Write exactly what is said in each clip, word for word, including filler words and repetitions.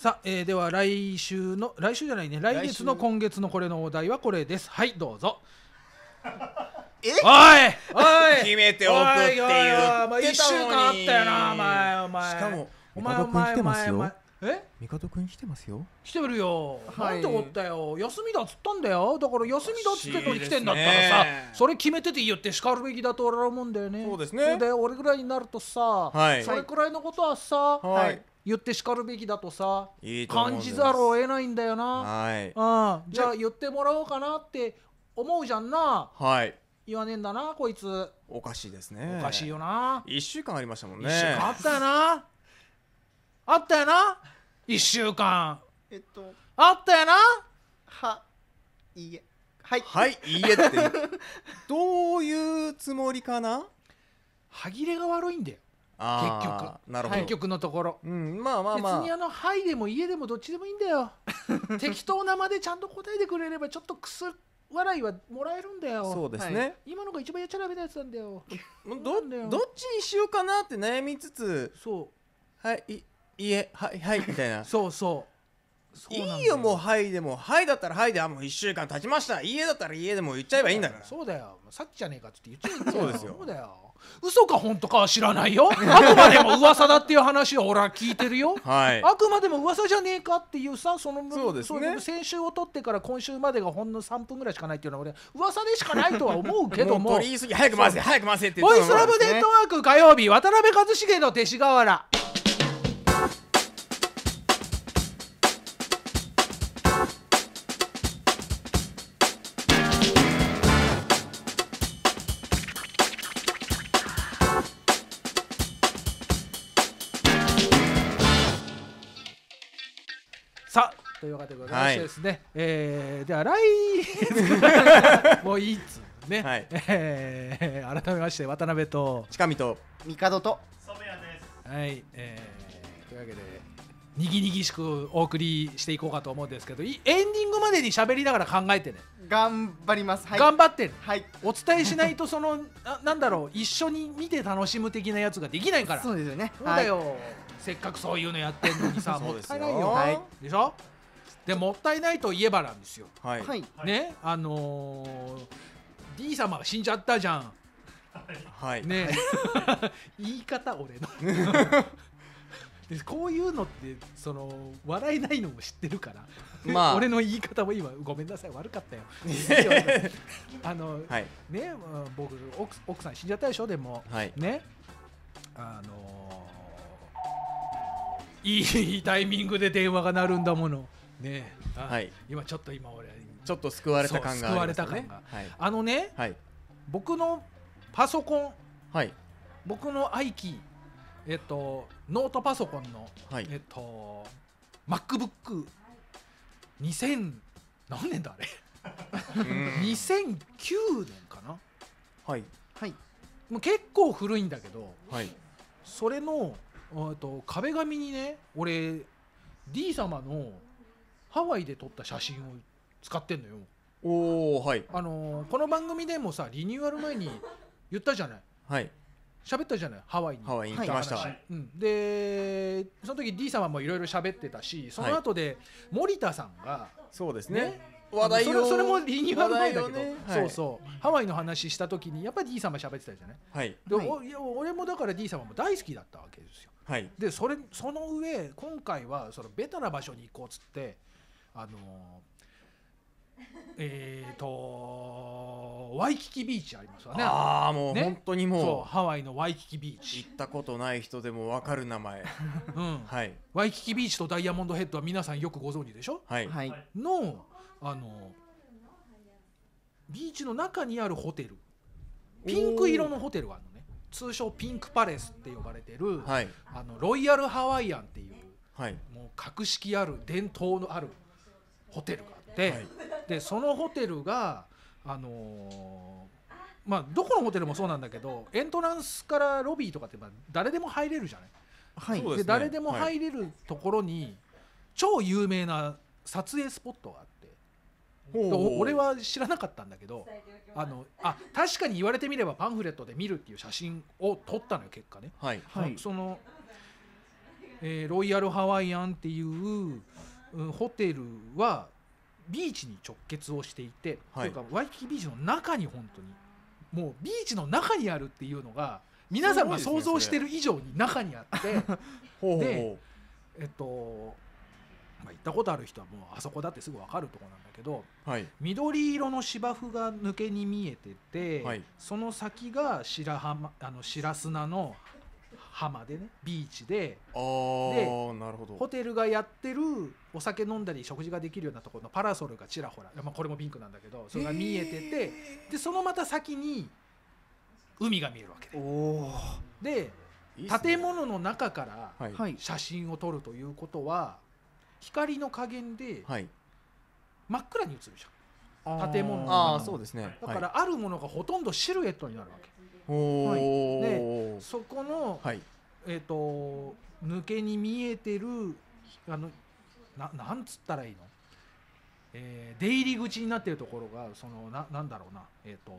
さあ、えー、では来週の来週じゃないね来月の今月のこれのお題はこれです。はいどうぞ。 えおいおい決めておくって言ってたのに。 いっしゅうかんあったよなお前お前。 しかもお前お帝くん前お来てますよ前お前え帝くん来てますよ。 来てるよ、 はいなんでおったよ休みだっつったんだよ。だから休みだっつってんのに来てんだったらおかしいですさねそれ決めてて言って叱るべきだと俺は思うんだよね。 そうですねで俺ぐらいになるとさ、 はいそれくらいのことはさ、 はい言って叱るべきだとさいいと思うん感ですじざるを得ないんだよな。 はいうん、じゃあ言ってもらおうかなって思うじゃんな。 はい言わねえんだなこいつ。 おかしいですね。 おかしいよな。 いっしゅうかんありましたもんね。 一週間あったよな。あったよな。一週間えっとあったよな。 はいいえはいはいいいえってどういうつもりかな。 歯切れが悪いんだよあー結局なるほど。 結局のところ。 うんまあまあまあ別にあの「はい」でも「家」でもどっちでもいいんだよ適当なまでちゃんと答えてくれればちょっとくす笑いはもらえるんだよ。 そうですね。 今のが一番やっちゃダメなやつなんだよ。 どなんだよどっちにしようかなって悩みつつ、 そはいいいえはいはいみたいなう。そうそうそうなんだいいよもうはいでもはいだったらはいであもういっしゅうかん経ちました。いいえだったらいいえでも言っちゃえばいいんだから。 そうだよさっきじゃねえかっつって言っちゃえばいいんだよ。 そうですよそうだよ嘘か本当かは知らないよあくまでも噂だっていう話を俺は聞いてるよはいあくまでも噂じゃねえかっていうさそのそうですねそういう先週を取ってから今週までがほんのさんぷんぐらいしかないっていうのは俺噂でしかないとは思うけどもう取り言い過ぎ早く回せ早く回せって言ボイってたのもスラブネットワーク火曜日渡辺一茂の勅使河原。さあというわけでございましてですね、えーでは来もういいっつうね、 はいえー改めまして渡辺と近見と帝とはい、えー、というわけでにぎにぎしくお送りしていこうかと思うんですけどいエンディングまでに喋りながら考えてね、 頑張りますはい頑張ってねはいお伝えしないとそのななんだろう一緒に見て楽しむ的なやつができないから。 そうですよねそうだよ、せっかくそういうのやってんのにさそもっうですよたいないよ、 はいでしょ。でもったいないといえばなんですよはいはいねあのー、D 様が死んじゃったじゃんはいね言い方俺のでこういうのってその笑えないのも知ってるからまあ俺の言い方も今ごめんなさい悪かったよあの、 はいねまあ僕奥奥さん死んじゃったでしょ。でも、 はいねあのー、いいタイミングで電話が鳴るんだものねあはい今ちょっと今俺ちょっと救われた感がありますよね。 そう救われた感はいあのねはい僕のパソコンはい僕の i キーえっとノートパソコンの、 はいえっと MacBook にせん何年だあれうんにせんきゅうねんかな。 はいはいもう結構古いんだけどはいそれのえっと壁紙にね俺 D 様のハワイで撮った写真を使ってんのよ。 おおはいあのーこの番組でもさリニューアル前に言ったじゃないはい喋ったじゃないハワイにハワイに行きました。 話うん、でその時 D 様もいろいろ喋ってたしその後で森田さんが、 そうですねね話題をそれそれもリニューアル前だけど、 話題をねはいそうそうハワイの話した時にやっぱり D 様喋ってたじゃないはいで、 はいおいや俺もだから D 様も大好きだったわけですよ。 はいでそれその上今回はそのベタな場所に行こうっつってあのーえーとワイキキビーチありますわね。 ああもうね本当にそうもハワイのワイキキビーうチ行、ったことない人でもわかる名前うんはいワイキキビーチとダイヤモンドヘッドは皆さんよくご存知でしょはいはいのあのビーチの中にあるホテルピンク色のホテルがあるのね。通称ピンクパレスって呼ばれてる、 はいあのロイヤルハワイアンっていうはいもう格式ある伝統のあるホテルがあって、 はいでそのホテルがあのーまあどこのホテルもそうなんだけどエントランスからロビーとかってまあ誰でも入れるじゃない。 はいそうですねで誰でも入れるところに超有名な撮影スポットがあってほうお俺は知らなかったんだけどあのあ確かに言われてみればパンフレットで見るっていう写真を撮ったのよ結果ね。 はいはいそのえーロイヤルハワイアンっていう、うんホテルはビーチに直結をしていて、 はいというかワイキキビーチの中に本当にもうビーチの中にあるっていうのが皆さんが想像してる以上に中にあってほうほうでほえっと、まあ、行ったことある人はもうあそこだってすぐ分かるところなんだけど、 うはい緑色の芝生が抜けに見えてて、 はいその先が白浜あの白砂の浜でねビーチであーなるほどホテルがやってるお酒飲んだり食事ができるようなところのパラソルがちらほら、まあ、これもピンクなんだけどそれが見えててでそのまた先に海が見えるわけおででおいいっすね建物の中からはいはい写真を撮るということは光の加減ではい真っ暗に映るじあー建物のああそうですねゃんだからあるものがほとんどシルエットになるわけはい、おはいおそこの、 はいえー、と抜けに見えてるあのななんつったらいいの、えー出入り口になってるところがそのななんだろうなえっ、と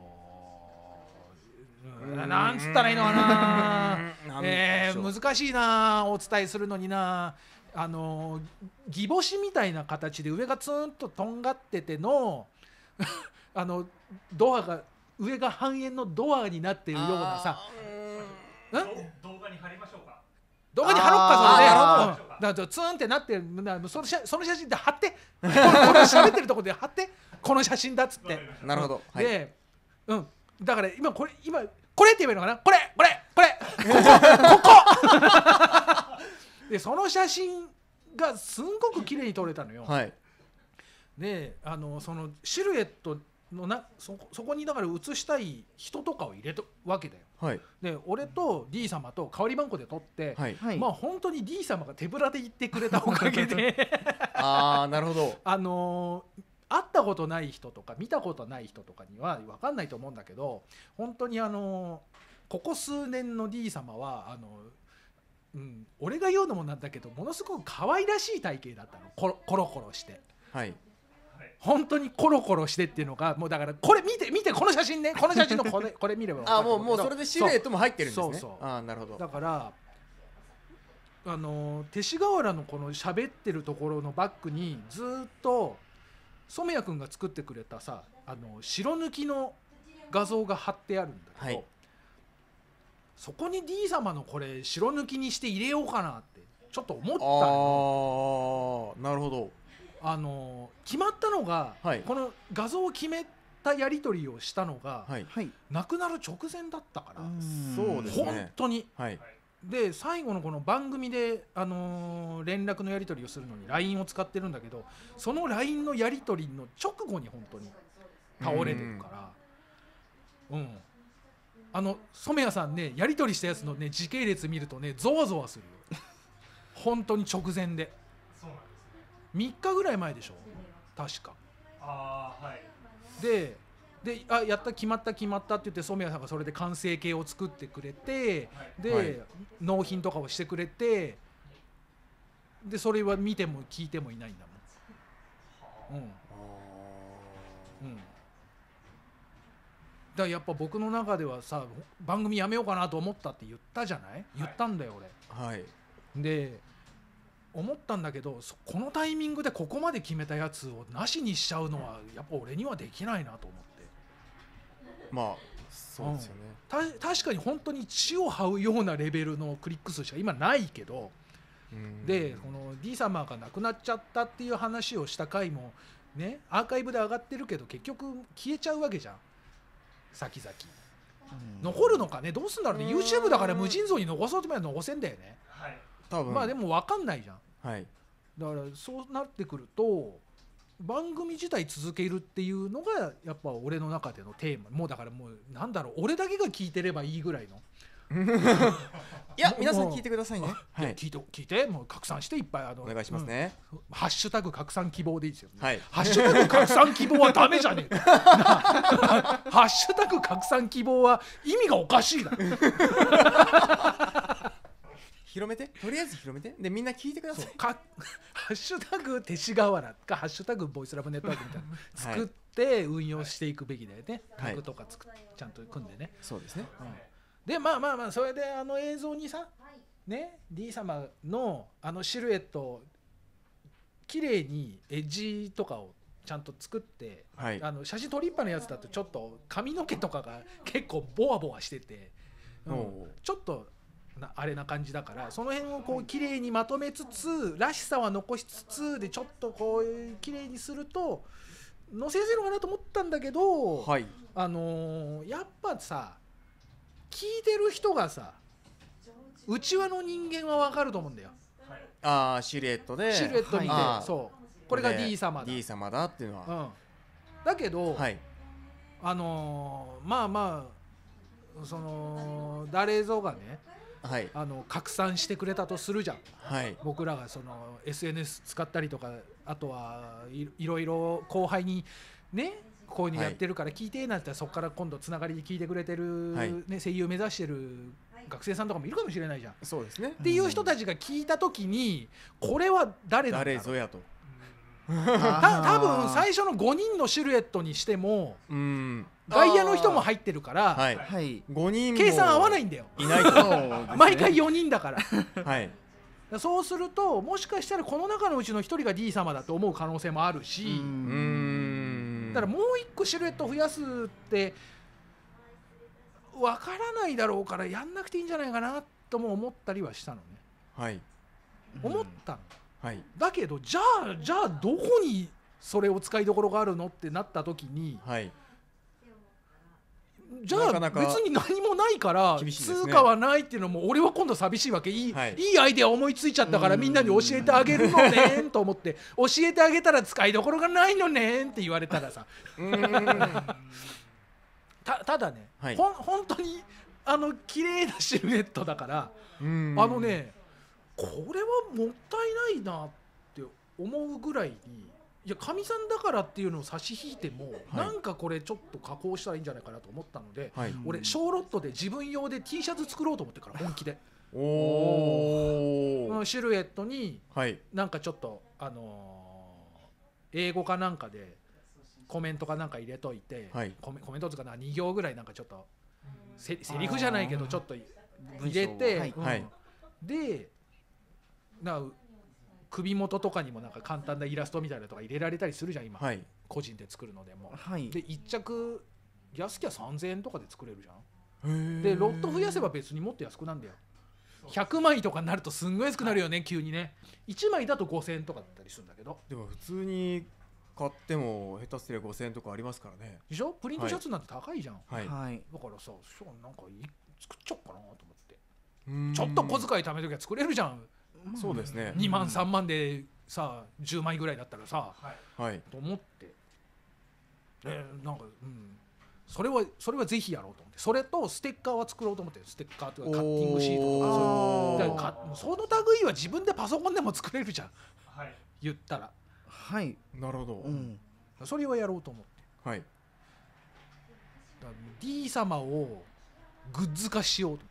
うんなんつったらいいのかなえー、難しいなお伝えするのになあのギボシみたいな形で上がツーンととんがっててのあのドアが上が半円のドアになっているようなさん動画に貼りましょうか。 動画に貼ろっかそれであーなるほどうんだからツーンってなってるなその写その写真で貼ってこのこの喋ってるところで貼ってこの写真だっつってなるほどはいで、うん、だから今これ今これって言えばいいのかなこれこれこれここここでその写真がすんごく綺麗に撮れたのよ、 はいであのそのシルエットのな そ, そこにだから写したい人とかを入れたわけだよはいで俺と D 様と代わり番号で撮って、 はいはいまあ本当に D 様が手ぶらで言ってくれたおかげでああなるほどあのー会ったことない人とか見たことない人とかには分かんないと思うんだけど本当にあのーここ数年の D 様はあのー、うん、俺が言うのもなんだけどものすごく可愛らしい体型だったのコロコロコロしてはい本当にコロコロしてっていうのがもうだからこれ見て見てこの写真ねこの写真のこれこれ見れば分かるあもうもうそれでシルエットも入ってるんですねそうそうそうああなるほどだからあの勅使河原のこの喋ってるところのバックにずっと染谷くんが作ってくれたさあの白抜きの画像が貼ってあるんだけど、 はいそこに D 様のこれ白抜きにして入れようかなってちょっと思ったあのあなるほどあの決まったのが、 はいこの画像を決めたやり取りをしたのが、 はいはい亡くなる直前だったから、 そうですね本当にはいで最後のこの番組で、あのー連絡のやり取りをするのに ライン を使ってるんだけどその ライン のやり取りの直後に本当に倒れてるからうんあの染谷さんねやり取りしたやつのね時系列見るとねゾワゾワするよ本当に直前でそうなんですね。 みっかぐらい前でしょ確かああはい。 でであやった決まった決まったって言って染谷さんがそれで完成形を作ってくれてで、 はい納品とかをしてくれてでそれは見ても聞いてもいないんだもん、うんうん、だからやっぱ僕の中ではさ番組やめようかなと思ったって言ったじゃない言ったんだよ俺はいで思ったんだけどそこのタイミングでここまで決めたやつをなしにしちゃうのはやっぱ俺にはできないなと思ってまあそうですよねた確かに本当に血を這うようなレベルのクリック数しか今ないけどうんでこの D 様が亡くなっちゃったっていう話をした回もねアーカイブで上がってるけど結局消えちゃうわけじゃん先々残るのかねどうすんだろうね YouTube だから無尽蔵に残そうと思えば残せんだよねはい。 多分まあでも分かんないじゃんはいだからそうなってくると番組自体続けるっていうのがやっぱ俺の中でのテーマもうだからもうなんだろう俺だけが聞いてればいいぐらいのいやもう皆さん聞いてくださいねはいいや聞いて聞いてもう拡散していっぱいあのお願いしますねうんハッシュタグ拡散希望でいいですよ、ねはいハッシュタグ拡散希望はダメじゃねえかハッシュタグ拡散希望は意味がおかしいだろ広めてとりあえず広めてでみんな聞いてくださいそうかハッシュタグ勅使河原かハッシュタグボイスラブネットワークみたいなの作って運用していくべきだよね、 はいタグとかつくちゃんと組んでね、 そうですねうんでまあまあまあそれであの映像にさね D 様のあのシルエットを綺麗にエッジとかをちゃんと作って、 はいあの写真撮りっぱのやつだとちょっと髪の毛とかが結構ボワボワしてて、うんおうちょっとなあれな感じだから、その辺をこう綺麗にまとめつつらしさは残しつつでちょっとこう綺麗にすると乗せやすいのかなと思ったんだけど、 はいあのーやっぱさ聞いてる人がさ内輪の人間は分かると思うんだよ。 ああシルエットでシルエット見て、 あーそうこれが D 様だ、 D 様だっていうのは、 うん、だけど、 はいあのーまあまあその誰ぞがねはいあの拡散してくれたとするじゃん。 はい僕らがその エスエヌエス 使ったりとか、あとはいいろいろ後輩にねこういうのやってるから聞いてなんて言ったらそこから今度つながりで聞いてくれてる、 はいね、声優目指してる学生さんとかもいるかもしれないじゃん。っそうですねていう人たちが聞いた時にこれは誰なんだろう。 誰ぞやとた多分最初のごにんのシルエットにしてもうん外野の人も入ってるからはいはいごにんも計算合わないんだよ。 いないとそうですね毎回よにんだからはいそうするともしかしたらこの中のうちのひとりが D 様だと思う可能性もあるし、 うーんだからもう一個シルエット増やすってわからないだろうからやんなくていいんじゃないかなとも思ったりはしたのね。 はい思ったの。 はいだけどじゃあじゃあどこにそれを使いどころがあるのってなった時にはいじゃあなかなか別に何もないから厳しいですね通貨はないっていうのも俺は今度寂しいわけ。いい、 はいいいアイデア思いついちゃったからみんなに教えてあげるのねんと思って教えてあげたら使いどころがないのねんって言われたらさうーんたただね、 はいほん本当にあの綺麗なシルエットだからうーんあのねこれはもったいないなって思うぐらいに、いやかみさんだからっていうのを差し引いても、 はいなんかこれちょっと加工したらいいんじゃないかなと思ったので、 はい俺ショーロットで自分用で T シャツ作ろうと思ってから本気でおおうんシルエットにはいなんかちょっとあのー英語かなんかでコメントかなんか入れといて、 はいコメコメントとかなに行ぐらいなんかちょっとせセリフじゃないけどちょっと入れ文て、 章をはいうんはいでな首元とかにもなんか簡単なイラストみたいなのとか入れられたりするじゃん今、 はい個人で作るのでも。 はいでいっ着安きゃさんぜんえんとかで作れるじゃん。 へーでロット増やせば別にもっと安くなんだよ。ひゃくまいとかになるとすんごい安くなるよね急にね。いちまいだとごせんえんとかだったりするんだけどでも普通に買っても下手すりゃごせんえんとかありますからねでしょ。プリントシャツなんて高いじゃん、 はいはいだからさそうなんかい作っちゃおうかなと思ってうーんちょっと小遣い貯めときは作れるじゃん。 そうですねにまんさんまんでさじゅうまいぐらいだったらさはいはいと思ってえーなんかうんそれはそれはぜひやろうと思ってそれとステッカーは作ろうと思ってステッカーとかカッティングシートとかそういうおーだからかその類は自分でパソコンでも作れるじゃんはい言ったらはいなるほどうんそれはやろうと思ってはいだから D 様をグッズ化しようと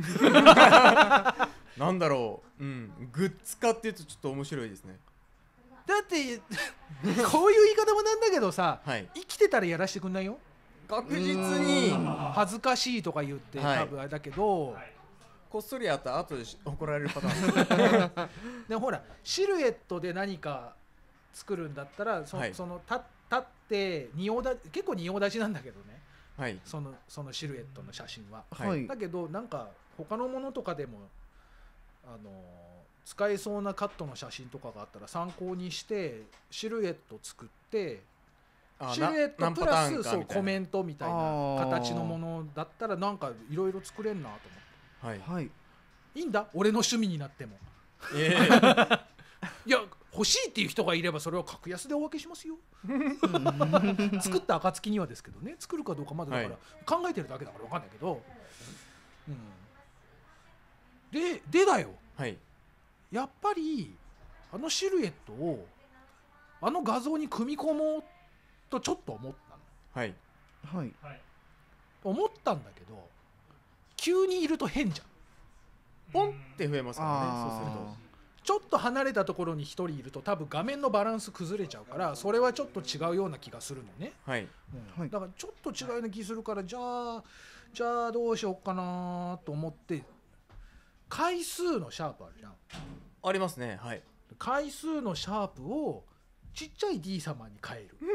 なんだろううんグッズ化っていうとちょっと面白いですねだってこういう言い方もなんだけどさはい生きてたらやらしてくんないよ確実に恥ずかしいとか言って、 はい多分あれだけど、 はいこっそりやったら後でし怒られるパターンでもほらシルエットで何か作るんだったらそ,、 はいその立立って仁王立結構仁王立ちなんだけどねはいそのそのシルエットの写真は、 はいはいだけどなんか他のものとかでもあの使えそうなカットの写真とかがあったら参考にしてシルエット作ってあシルエットプラスそうコメンントみたいな形のものだったらなんかいろいろ作れんなと思ってはいはいいいんだ俺の趣味になってもえいや欲しいっていう人がいればそれを格安でお分けしますよ作った暁にはですけどね作るかどうかまだだから考えてるだけだから分かんないけど、うん、ででだよーはいやっぱりあのシルエットをあの画像に組み込もうとちょっと思ったのはいはいはい思ったんだけど急にいると変じゃんポンって増えますからねあそうするとちょっと離れたところに一人いると多分画面のバランス崩れちゃうからそれはちょっと違うような気がするのね、 はいうんはいだからちょっと違うような気するからじゃあじゃあどうしようかなと思って回数のシャープあるじゃん。 ありますね。はい。 回数のシャープをちっちゃい D 様に変える。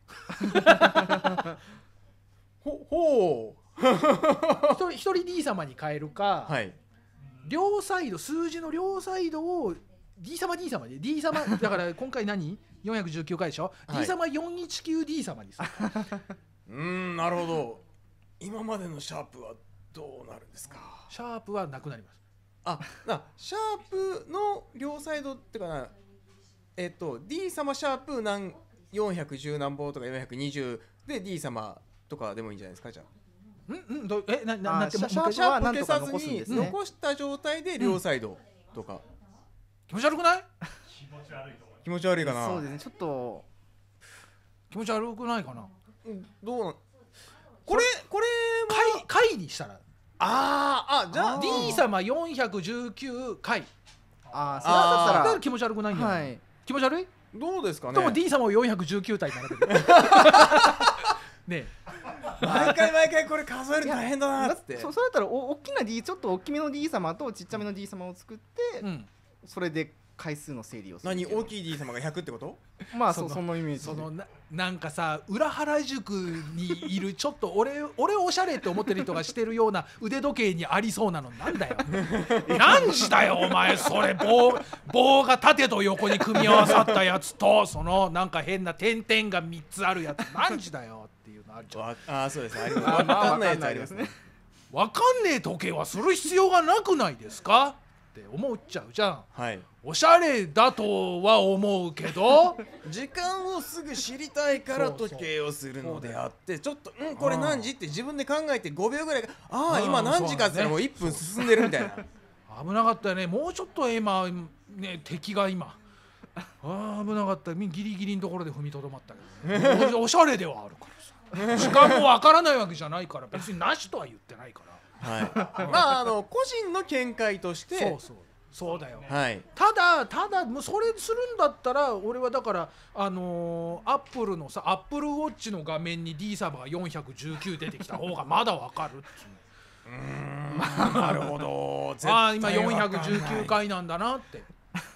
ほほう。 一人一人 D 様に変えるか、 はい。 両サイド数字の両サイドを D 様 D 様で D 様だから今回何よんひゃくじゅうきゅうかいでしょ、 はい、 D 様よんひゃくじゅうきゅうディー 様にする。 うーん、なるほど。今までのシャープはどうなるんですか。 シャープはなくなります。 あ、なシャープの両サイドってかな、えっと D 様シャープ何よんひゃくじゅう何本とかよんひゃくにじゅうで D 様とかでもいいんじゃないですか。じゃあうんうん、どえなななんてもうシャープシャープはなんとか消さずに残すんですね。 残した状態で両サイドとか、 気持ち悪くない？ 気持ち悪いと思い気持ち悪いかな。 そうですね。ちょっと気持ち悪くないかな。 うんどうなんこれこれは回回にしたらあーあじゃああー D 様よんひゃくじゅうきゅうかいああ、そだうだったったら気持ち悪くないんだよ、 らはい。 気持ち悪い？ どうですかね。 とも D 様をよんひゃくじゅうきゅう体並べる。ね毎回毎回これ数えるの大変だなっつって。 そそうだったらお大きな D ちょっと大きめの D 様とちっちゃめの D 様を作って、 え、うん、 それで回数の整理をする。 何大きい D 様がひゃくってこと？ まあそそのそのイメージで。 そのななんかさ裏原宿にいるちょっと俺俺おしゃれって思ってる人がしてるような腕時計にありそうなのなんだよ。何時だよお前それ棒棒が縦と横に組み合わさったやつとそのなんか変な点々がみっつあるやつ何時だよっていうのあるじゃん。 わあーそうですね。あります。 あまあわかんないやつありますね。 わかんねえ時計はする必要がなくないですかって思っちゃうじゃん。 はい。 おしゃれだとは思うけど時間をすぐ知りたいからそうそう時計をするのであってちょっとうんこれ何時って自分で考えてごびょうぐらいああ今何時かって言ったらもういっぷん進んでるみたいな。 危なかったよね。もうちょっと今ね敵が今あー危なかった。ギリギリのところで踏みとどまったけど、ね、おしゃれではあるからさ時間もわからないわけじゃないから別になしとは言ってないから。 はい。まああの個人の見解としてそうそうそうだよ、 はい。 ただただもうそれするんだったら俺はだからあのー、アップルのさアップルウォッチの画面に D 様がよんひゃくじゅうきゅう出てきた方がまだわかるっていううーんなるほど。 ああ今絶対 419 わかんない回なんだなって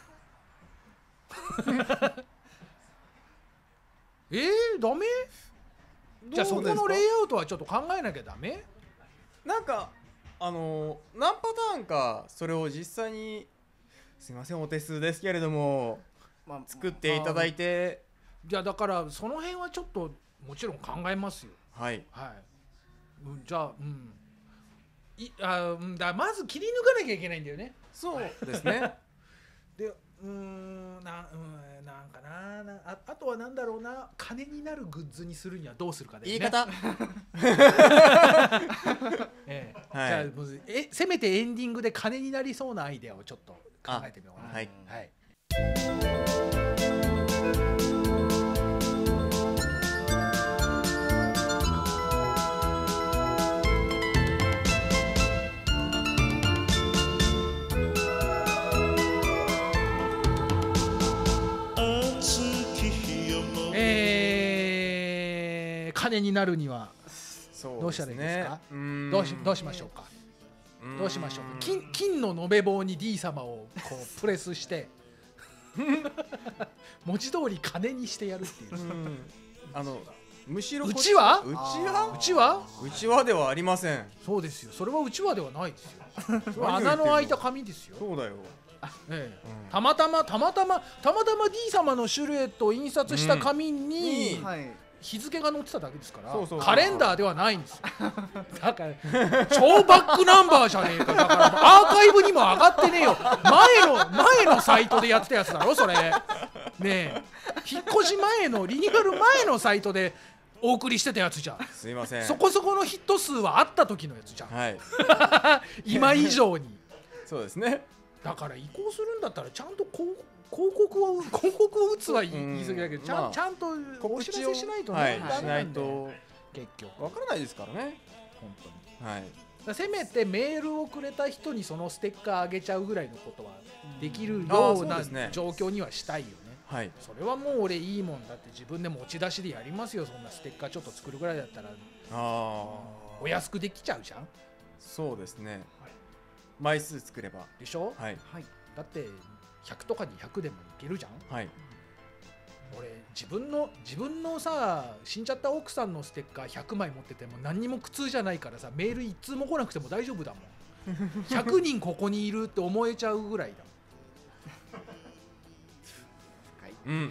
えー、ダメ？じゃあそこのレイアウトはちょっと考えなきゃダメ？ なんかあのー、何パターンかそれを実際にすいませんお手数ですけれどもまあ作っていただいてじゃあだからその辺はちょっともちろん考えますよ。 はいはい、うん、じゃあうんいあうんだまず切り抜かなきゃいけないんだよね。 そうですね。 でうーんなうんなんかなな あ, あとはなんだろうな金になるグッズにするにはどうするかだよね。 言い方ええはいじゃあもうえせめてエンディングで金になりそうなアイデアをちょっと考えてみようかな。 はいはいえー、金になるにはそうどうしたらいいですか？ うーんどうしどうしましょうか？どうしましょうか？金金の延べ棒に D 様をこうプレスして文字通り金にしてやるっていうう。んあのむしろこっうちはうちあはうちはうちはではありません。 そうですよ。それはうちわではないですよ。それは何を言ってんの穴の開いた紙ですよ。 そうだよ。 ええうんたまたまたまたまたまたま D 様のシルエットを印刷した紙うんににはい。 日付が載ってただけですからそうそうそうカレンダーではないんですよ。だから超バックナンバーじゃねえか。だからアーカイブにも上がってねえよ。前の前のサイトでやってたやつだろそれ。ねえ引っ越し前のリニューアル前のサイトでお送りしてたやつじゃん。 すいません。 そこそこのヒット数はあった時のやつじゃん。 はい。 今以上に。 そうですね。 だから移行するんだったらちゃんと広広告を広告を打つは言いうん言い過ぎだけどちゃん,、 まあちゃんとお知らせしないとね、 はいダしないメなんだよと結局わからないですからね。 本当に。 はい。 だからせめてメールをくれた人にそのステッカーあげちゃうぐらいのことはできるあーようなそうですね状況にはしたいよね。 はい。 それはもう俺いいもんだって自分で持ち出しでやりますよ。そんなステッカーちょっと作るぐらいだったらああ。 お安くできちゃうじゃん。 そうですね。 枚数作れば。 でしょ、 はいはい。 だってひゃくとかにひゃくでもいけるじゃん。 はい。 俺自分の自分のさ死んじゃった奥さんのステッカーひゃくまい持ってても何にも苦痛じゃないからさ、メール一通も来なくても大丈夫だもん。ひゃくにんここにいるって思えちゃうぐらいだ。 うん。 うん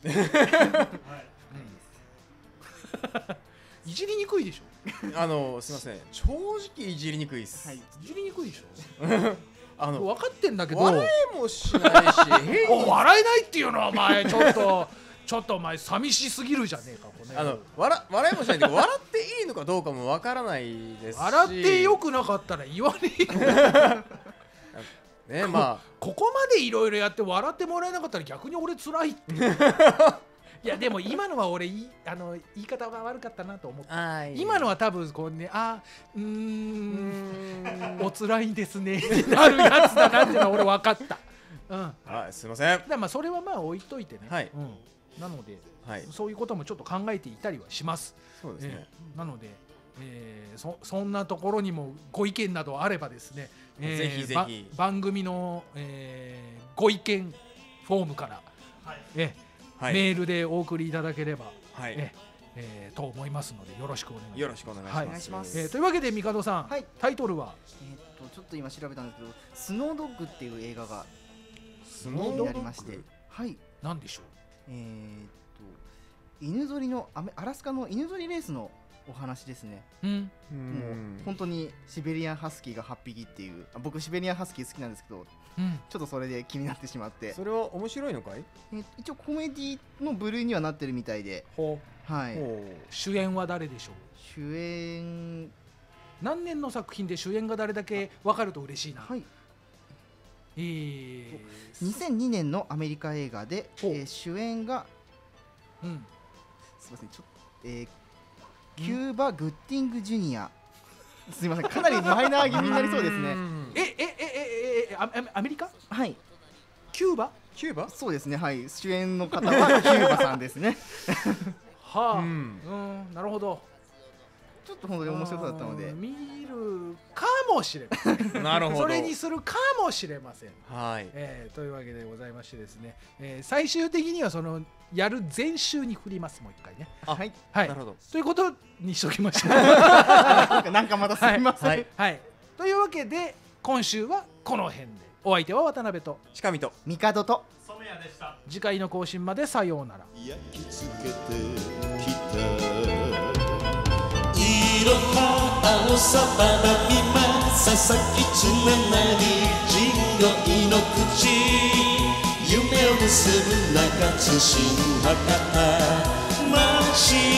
いじりにくいでしょ。 あのすみません。正直いじりにくいです。 はい。 いじりにくいでしょ。 あの分かってんだけど、 笑えもしないし、変おに笑えないっていうのはお前ちょっとちょっとお前寂しすぎるじゃねえかこれ。 あの笑笑いもしないけど笑っていいのかどうかもわからないですし。 笑ってよくなかったら言わねえよ。 ね、まあここまでいろいろやって笑ってもらえなかったら逆に俺つらいって。いやでも今のは俺いあの言い方が悪かったなと思って、今のは多分こうね、あうーんおつらいですねってなるやつだなっていうのは俺分かった。うん。 はいすみません。 だからまあそれはまあ置いといてね。 はいうん。なので、 はいそういうこともちょっと考えていたりはします。 そうですね。 えーなので、えーそそんなところにもご意見などあればですね、えーぜひぜひば番組の、えーご意見フォームから、 はいえはいメールでお送りいただければ、 はいええーと思いますのでよろしくお願いします。 よろしくお願いしはいます。 お願いしますえーというわけで帝さん、 はいタイトルはえーっとちょっと今調べたんですけど、スノードッグっていう映画がスになりまして、はい。 何でしょえーっと犬ぞりのアメアラスカの犬ぞりレースのお話ですね。 う。うんうもうん本当にシベリアンハスキーがはっぴきっていう、あ僕シベリアンハスキー好きなんですけど、 うんちょっとそれで気になってしまって、 それは面白いのかい？ えー一応コメディの部類にはなってるみたいで、 ほはい。 ほ主演は誰でしょう。 主演何年の作品で主演が誰だけ分かると嬉しいな。 はいえーにせんにねんのアメリカ映画で、えほうー主演がうんすみませんちょっと、えーキューバ・グッティング・ジュニア、すみませんかなりマイナー気味になりそうですね。 ええええええアアアメリカはいキューバキューバ？ そうですね、はい、主演の方はキューバさんですね。 はあ、 ううんん、なるほど。 ちょっと本当に面白そうだったのであー、見るかもしれません。 なるほど。 それにするかもしれません。 はい。 えーというわけでございましてですね、えー最終的にはそのやる前週に振ります、もう一回ね。 あはい、 はいなるほど。 ということにしときましょう。 なんかなんかまたすみません。 はい。 はい、というわけで今週はこの辺で、お相手は渡辺と、 近見と。 帝と染谷でした。 次回の更新までさようなら。 焼き付けてきたいろは青さばらみま佐々木つねなり人類の口夢を結ぶ中津新博多街